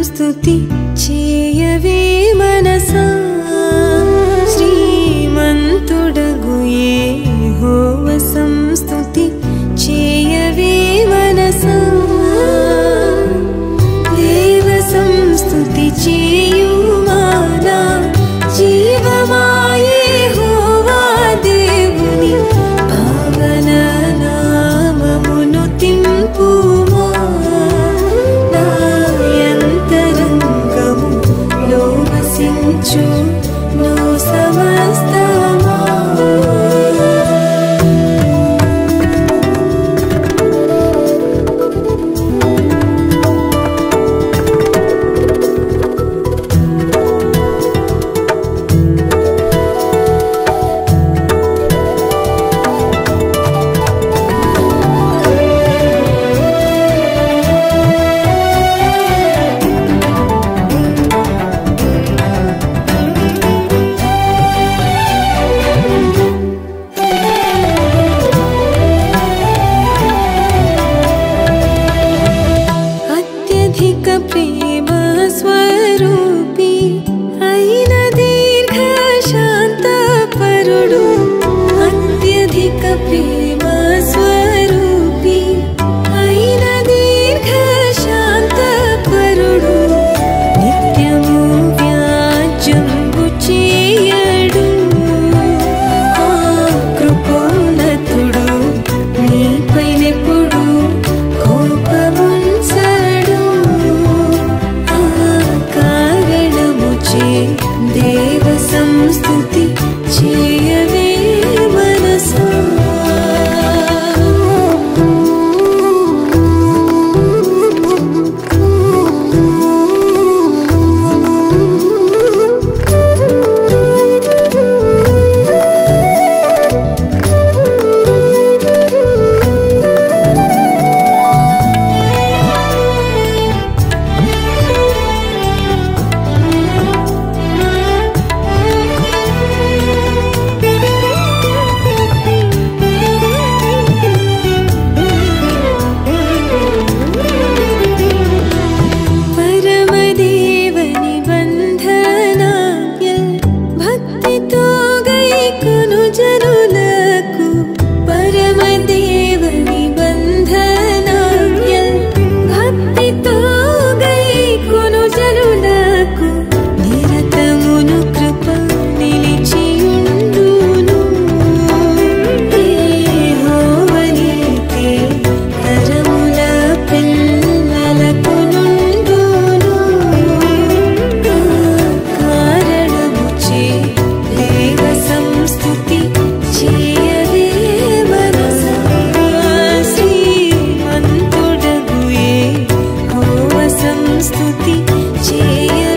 संस्तुति चेयवे मनसा श्रीमंतुडगु यెహోవా संस्तुति चेयवे मनसा देव संस्तुति चेयुमाना जीवमा यెహోవా దేవుని పావన నామమును తింపుమా నా యంతరంగములో వసించు నో సమస్తమా प्रेम स्वरूपी అయిన దీర్ఘ శాంత పరుడు అత్యధిక ప్రేమ స్వరూపి అయిన దీర్ఘ శాంత పరుడు నిత్యము వ్యాజ్యంబు చేయడు ఆ కృపోన్నతుడు నీపైనెప్పుడు కోపముంచడు देव संस्तुति चेयवे मनसा स्तुति चेय